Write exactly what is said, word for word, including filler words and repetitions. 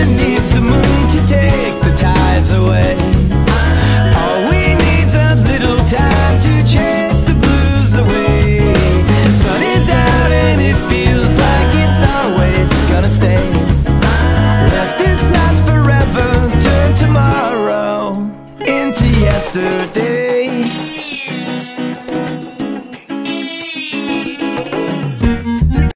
ocean needs the moon to take the tides away. All we need's a little time to chase the blues away. Sun is out and it feels like it's always gonna stay. Let this last forever, turn tomorrow into yesterday.